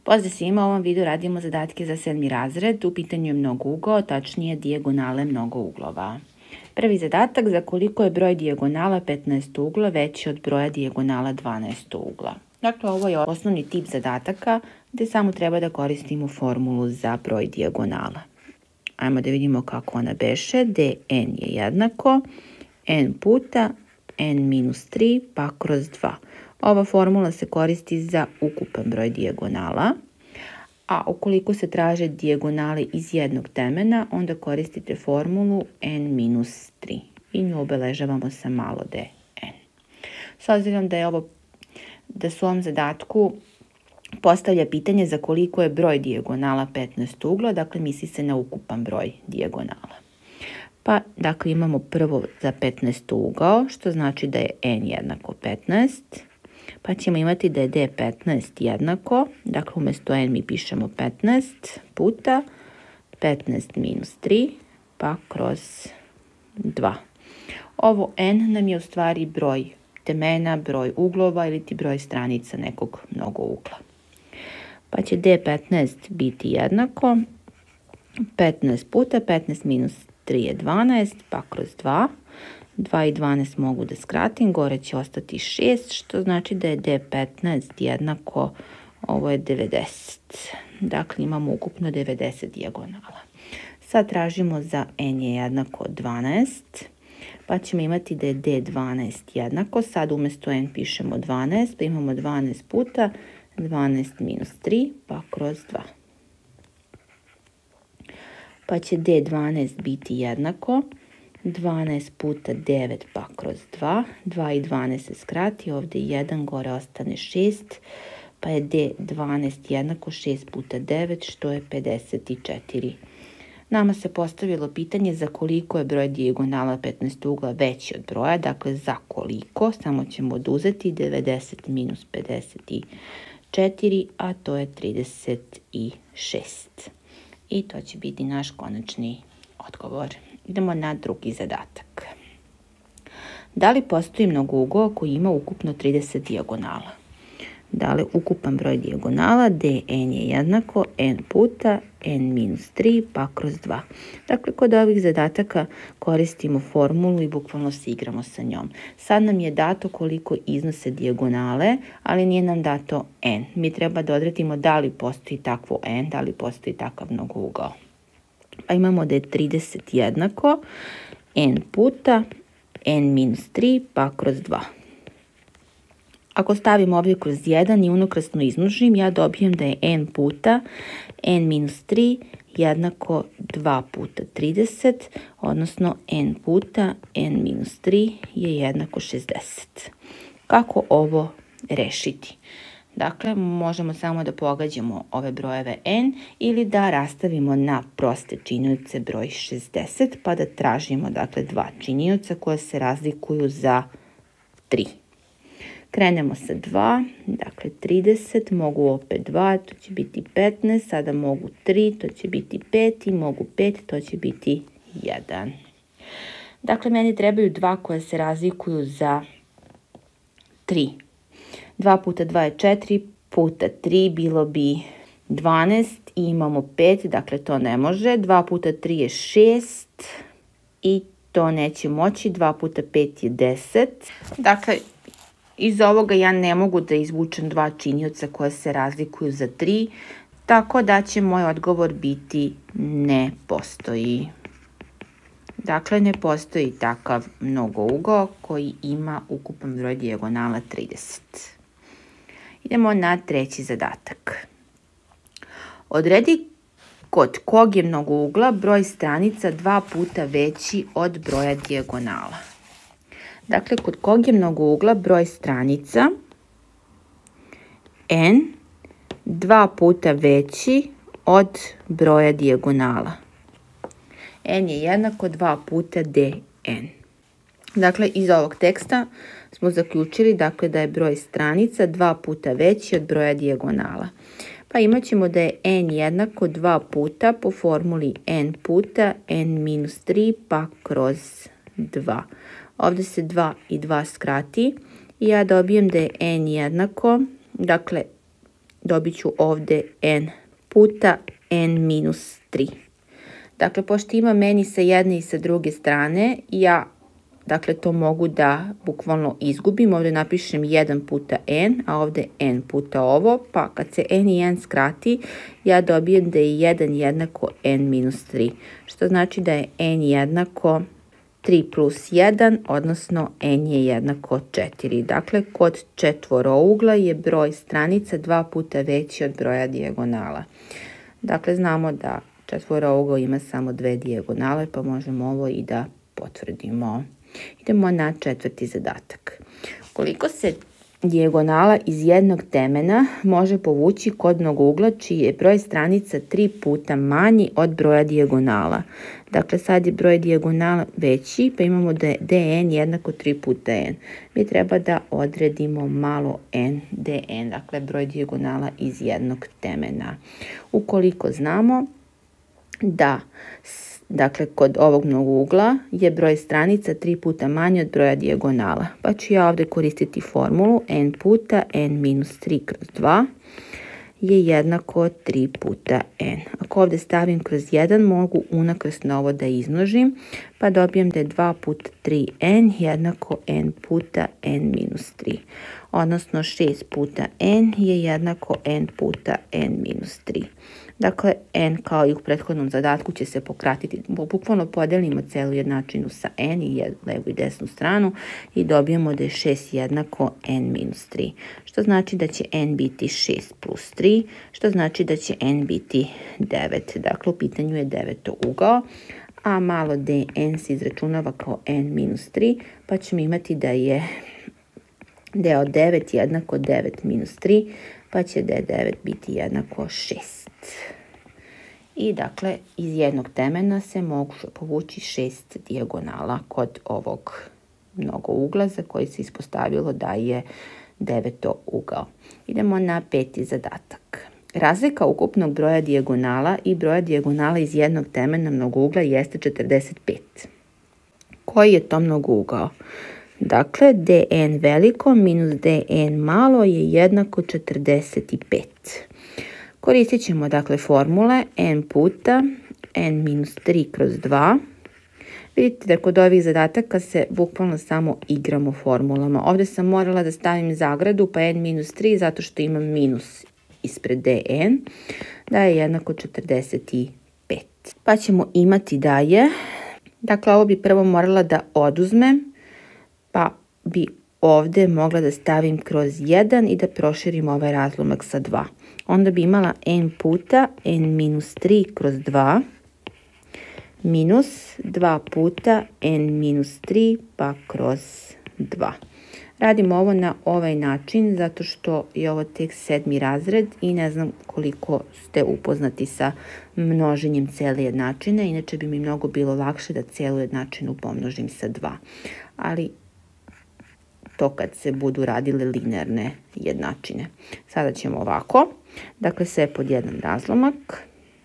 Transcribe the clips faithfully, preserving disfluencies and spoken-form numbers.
Pozdrav svima, u ovom videu radimo zadatke za sedmi razred. U pitanju je mnogougao, tačnije dijagonale mnogouglova. Prvi zadatak: za koliko je broj dijagonala petnaest ugla veći od broja dijagonala dvanaest ugla. Dakle, ovo je osnovni tip zadataka gdje samo treba da koristimo formulu za broj dijagonala. Ajmo da vidimo kako ona beše. Dn je jednako n puta n minus tri pa kroz dva. Ova formula se koristi za ukupan broj dijagonala, a ukoliko se traže dijagonali iz jednog temena, onda koristite formulu n minus tri i nju obeležavamo sa malo dn. S obzirom da je ovo, da su ovom zadatku postavlja pitanje za koliko je broj dijagonala petnaest ugla, dakle misli se na ukupan broj dijagonala. Pa, dakle, imamo prvo za petnaest ugao, što znači da je n jednako petnaest. Pa ćemo imati da je d petnaest jednako, dakle umjesto n mi pišemo petnaest puta petnaest minus tri pa kroz dva. Ovo n nam je u stvari broj temena, broj uglova ili ti broj stranica nekog mnogougla. Pa će d petnaest biti jednako petnaest puta petnaest minus tri je dvanaest pa kroz dva. dva i dvanaest mogu da skratim, gore će ostati šest, što znači da je d petnaest jednako, ovo je devedeset. Dakle, imamo ukupno devedeset dijagonala. Sad tražimo za n je jednako dvanaest, pa ćemo imati da je d dvanaest jednako, sad umjesto n pišemo dvanaest, pa imamo dvanaest puta dvanaest minus tri pa kroz dva. Pa će d dvanaest biti jednako dvanaest puta devet pa kroz dva, dva i dvanaest se skrati, ovdje jedan, gore ostane šest, pa je d dvanaest jednako šest puta devet, što je pedeset četiri. Nama se postavilo pitanje za koliko je broj dijagonala petnaest ugla veći od broja, dakle za koliko, samo ćemo oduzeti devedeset minus pedeset četiri, a to je trideset šest. I to će biti naš konačni odgovor. Idemo na drugi zadatak. Da li postoji mnogougao koji ima ukupno trideset dijagonala? Da li ukupan broj dijagonala dn je jednako n puta n minus tri pa kroz dva. Dakle, kod ovih zadataka koristimo formulu i bukvalno se igramo sa njom. Sad nam je dato koliko iznose dijagonale, ali nije nam dato n. Mi treba da odredimo da li postoji takvo n, da li postoji takav mnogougao. Pa imamo da je trideset jednako n puta n minus tri pa kroz dva. Ako stavim ovdje kroz jedan i unokrasno izmnožim, ja dobijem da je n puta n minus tri jednako dva puta trideset, odnosno n puta n minus tri je jednako šezdeset. Kako ovo rešiti? Dakle, možemo samo da pogađamo ove brojeve n ili da rastavimo na proste činioce broj šezdeset, pa da tražimo, dakle, dva činioca koje se razlikuju za tri. Krenemo sa dva, dakle trideset, mogu opet dva, to će biti petnaest, sada mogu tri, to će biti pet i mogu pet, to će biti jedan. Dakle, meni trebaju dva koje se razlikuju za tri. dva puta dva je četiri, puta tri bilo bi dvanaest i imamo pet, dakle to ne može. dva puta tri je šest i to neće moći. dva puta pet je deset. Dakle, iz ovoga ja ne mogu da izvučem dva činioca koje se razlikuju za tri, tako da će moj odgovor biti ne postoji. Dakle, ne postoji takav mnogougao koji ima ukupan broj dijagonala trideset. Idemo na treći zadatak. Odredi kod kog je mnogougla broj stranica dva puta veći od broja dijagonala. Dakle, kod kog je mnogougla broj stranica n dva puta veći od broja dijagonala. N je jednako dva puta dn. Dakle, iz ovog teksta smo zaključili, dakle, da je broj stranica dva puta veći od broja dijagonala. Pa imat ćemo da je n jednako dva puta po formuli n puta n minus tri pa kroz dva. Ovdje se dva i dva skrati i ja dobijem da je n jednako, dakle dobit ću ovdje n puta n minus tri. Dakle, pošto ima meni sa jedne i sa druge strane, ja dakle to mogu da bukvalno izgubim. Ovdje napišem jedan puta n, a ovdje n puta ovo, pa kad se n i n skrati, ja dobijem da je jedan jednako n minus tri, što znači da je n jednako tri plus jedan, odnosno n je jednako četiri. Dakle, kod četvorougla je broj stranica dva puta veći od broja dijagonala. Dakle, znamo da četvorougao ima samo dve dijagonale, pa možemo ovo i da potvrdimo. Idemo na četvrti zadatak. Koliko se dijagonala iz jednog temena može povući kod mnogougla čiji je broj stranica tri puta manji od broja dijagonala? Dakle, sad je broj dijagonala veći, pa imamo da je dn jednako tri puta n. Mi treba da odredimo malo n dn, dakle broj dijagonala iz jednog temena. Ukoliko znamo da dakle, kod ovog mnogougla je broj stranica tri puta manji od broja dijagonala. Pa ću ja ovdje koristiti formulu n puta n minus tri kroz dva je jednako tri puta n. Ako ovdje stavim kroz jedan, mogu unakrsno ovo da izmnožim, pa dobijem da je dva puta tri n jednako n puta n minus tri. Odnosno šest puta n je jednako n puta n minus tri. Dakle, n kao i u prethodnom zadatku će se pokratiti. Bukvalno podelimo celu jednačinu sa n i levu i desnu stranu i dobijemo da je šest jednako n minus tri. Što znači da će n biti šest plus tri, što znači da će n biti devet. Dakle, u pitanju je devetougao, a malo dn se izračunava kao n minus tri, pa ćemo imati da je deo devet jednako devet minus tri, pa će d devet biti jednako šest. I dakle, iz jednog temena se mogu povući šest dijagonala kod ovog mnogougla za koji se ispostavilo da je devetougao. Idemo na peti zadatak. Razlika ukupnog broja dijagonala i broja dijagonala iz jednog temena mnogougla jeste četrdeset pet. Koji je to mnogougao? Dakle, dn veliko minus dn malo je jednako četrdeset pet. Koristit ćemo dakle formule n puta n minus tri kroz dva. Vidite da kod ovih zadataka se bukvalno samo igramo formulama. Ovdje sam morala da stavim zagradu pa n minus tri zato što imam minus ispred dn, da je jednako četrdeset pet. Pa ćemo imati da je, dakle ovo bi prvo morala da oduzmem, pa bi ovdje mogla da stavim kroz jedan i da proširim ovaj razlomak sa dva. Onda bi imala n puta n minus tri kroz dva minus dva puta n minus tri pa kroz dva. Radimo ovo na ovaj način zato što je ovo tek sedmi razred i ne znam koliko ste upoznati sa množenjem cele jednačine. Inače bi mi mnogo bilo lakše da celu jednačinu pomnožim sa dva. Ali to kad se budu radile linearne jednačine. Sada ćemo ovako. Dakle, sve pod jedan razlomak.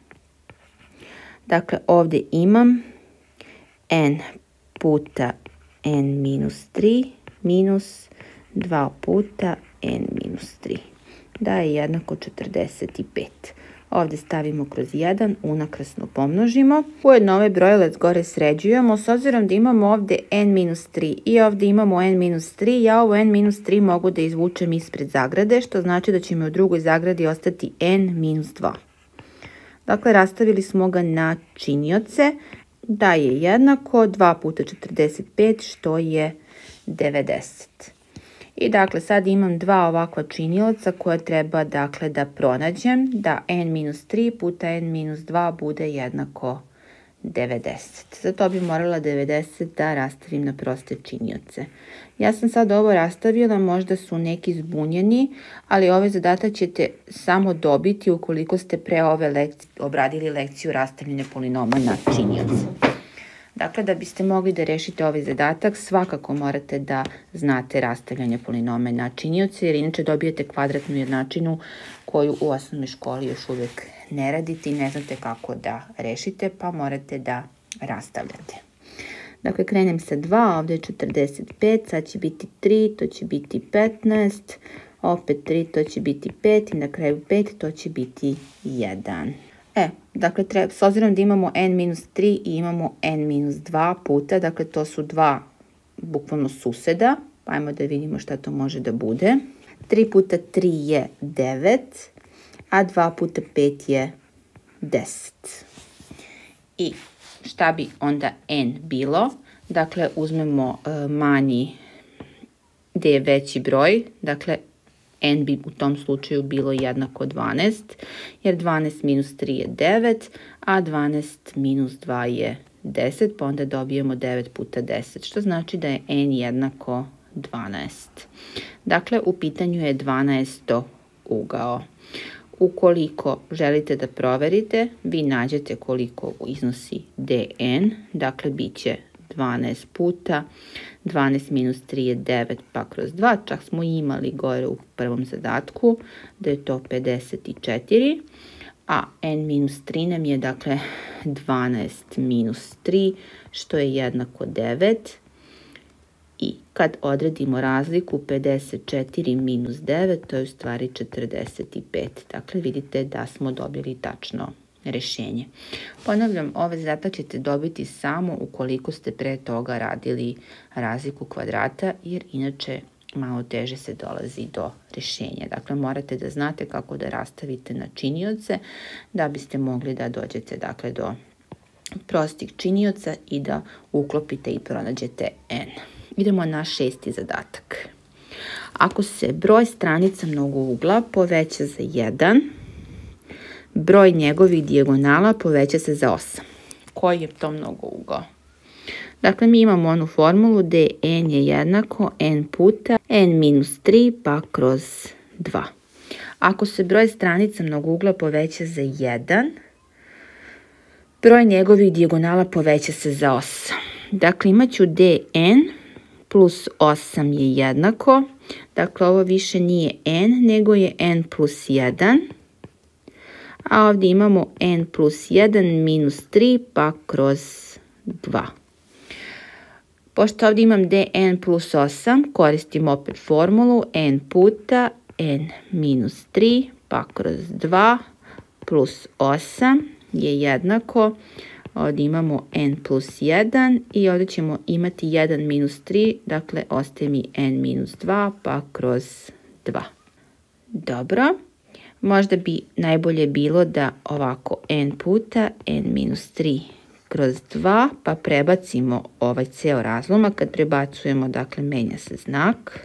Dakle, ovdje imam n puta n minus tri minus dva puta n minus tri. Da je jednako četrdeset pet. Ovdje stavimo kroz jedan, unakrsno pomnožimo. Ujedno ove brojelac gore sređujemo. S obzirom da imamo ovdje n minus tri i ovdje imamo n minus tri, ja ovo n minus tri mogu da izvučem ispred zagrade, što znači da će mi u drugoj zagradi ostati n minus dva. Dakle, rastavili smo ga na činioce, da je jednako dva puta četrdeset pet, što je devedeset. I dakle, sad imam dva ovakva činioca koja treba dakle da pronađem, da n minus tri puta n minus dva bude jednako devedeset. Za to bi morala devedeset da rastavim na proste činioce. Ja sam sad ovo rastavila, možda su neki zbunjeni, ali ovaj zadatak ćete samo dobiti ukoliko ste pre ove lekcije obradili lekciju rastavljanja polinoma na činioce. Dakle, da biste mogli da rešite ovaj zadatak, svakako morate da znate rastavljanje polinome na činioce, jer inače dobijete kvadratnu jednačinu koju u osnovnoj školi još uvijek ne radite i ne znate kako da rešite, pa morate da rastavljate. Dakle, krenem sa dva, ovdje je četrdeset pet, sad će biti tri, to će biti petnaest, opet tri, to će biti pet i na kraju pet, to će biti jedan. E, dakle, treba, s obzirom da imamo n minus tri i imamo n minus dva puta, dakle, to su dva bukvalno suseda, pa ajmo da vidimo šta to može da bude. tri puta tri je devet, a dva puta pet je deset. I šta bi onda n bilo? Dakle, uzmemo uh, manji gdje je veći broj, dakle, n bi u tom slučaju bilo jednako dvanaest, jer dvanaest minus tri je devet, a dvanaest minus dva je deset, pa onda dobijemo devet puta deset, što znači da je n jednako dvanaest. Dakle, u pitanju je dvanaesto ugao. Ukoliko želite da proverite, vi nađete koliko iznosi dn, dakle, bit će dvanaest puta, dvanaest minus tri je devet, pa kroz dva, čak smo imali gore u prvom zadatku, da je to pedeset četiri, a n minus tri nam je, dakle, dvanaest minus tri, što je jednako devet, i kad odredimo razliku pedeset četiri minus devet, to je u stvari četrdeset pet. Dakle, vidite da smo dobili tačno rešenje. Ponavljam, ovaj zadatak ćete dobiti samo ukoliko ste pre toga radili razliku kvadrata, jer inače malo teže se dolazi do rešenja. Dakle, morate da znate kako da rastavite na činioce da biste mogli da dođete, dakle, do prostih činioca i da uklopite i pronađete n. Idemo na šesti zadatak. Ako se broj stranica mnogougla poveća za jedan, broj njegovih dijagonala poveća se za osam. Koji je to mnogougao? Dakle, mi imamo onu formulu gde n je jednako n puta n minus tri pa kroz dva. Ako se broj stranica mnogougla poveća za jedan, broj njegovih dijagonala poveća se za osam. Dakle, imat ću dn plus osam je jednako, dakle, ovo više nije n, nego je n plus jedan, a ovdje imamo n plus jedan minus tri pa kroz dva. Pošto ovdje imam dn plus osam, koristim opet formulu n puta n minus tri pa kroz dva plus osam je jednako, ovdje imamo n plus jedan i ovdje ćemo imati jedan minus tri, dakle ostaje mi n minus dva pa kroz dva. Dobro, možda bi najbolje bilo da ovako n puta n minus tri kroz dva, pa prebacimo ovaj ceo razlomak. Kad prebacujemo, dakle, menja se znak.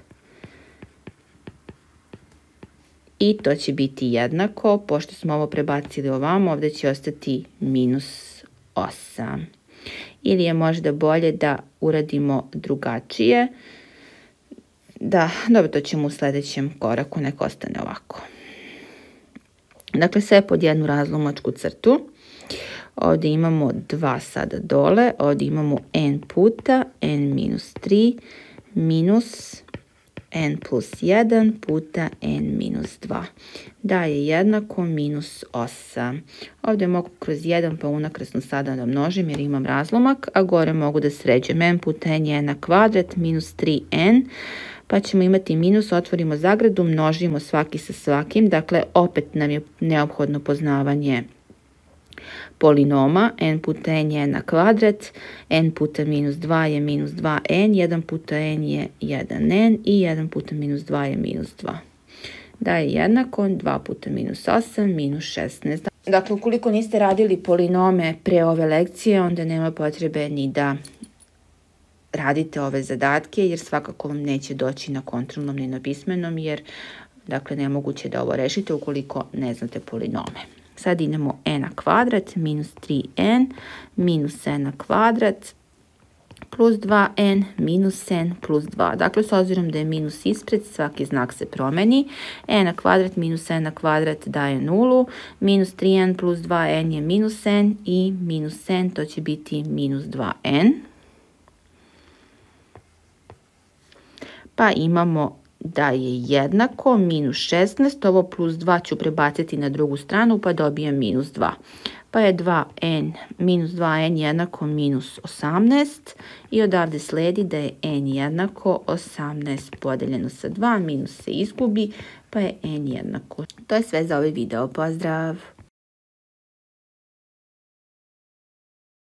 I to će biti jednako, pošto smo ovo prebacili ovamo, ovdje će ostati minus osam. Ili je možda bolje da uradimo drugačije. Da, dobro, to ćemo u sljedećem koraku, nek ostane ovako. Dakle, sve pod jednu razlomačku crtu. Ovdje imamo dva sada dole, ovdje imamo n puta n minus tri minus n plus jedan puta n minus dva. Da je jednako minus osam. Ovdje mogu kroz jedan pa unakrsno sada da množim jer imam razlomak, a gore mogu da sređujem. N puta n je na kvadrat minus tri n, pa ćemo imati minus, otvorimo zagradu, množimo svaki sa svakim. Dakle, opet nam je neophodno poznavanje polinoma. N puta n je na kvadrat, n puta minus dva je minus dva n, jedan puta n je jedan n i jedan puta minus dva je minus dva. Da je jednako dva puta minus osam minus šesnaest. Dakle, ukoliko niste radili polinome pre ove lekcije, onda nema potrebe ni da radite ove zadatke, jer svakako vam neće doći na kontrolnom ni na pismenom, jer dakle nemoguće da ovo rešite ukoliko ne znate polinome. Sad idemo n na kvadrat minus tri n minus n na kvadrat plus dva n minus n plus dva. Dakle, s obzirom da je minus ispred, svaki znak se promeni. N na kvadrat minus n na kvadrat daje nulu, minus tri n plus dva n je minus n i minus n, to će biti minus dva n. Pa imamo da je jednako minus šesnaest, ovo plus dva ću prebaciti na drugu stranu pa dobijem minus dva. Pa je dva n minus dva n jednako minus osamnaest i odavde sledi da je n jednako osamnaest podeljeno sa dva, minus se izgubi pa je n jednako. To je sve za ovaj video, pozdrav!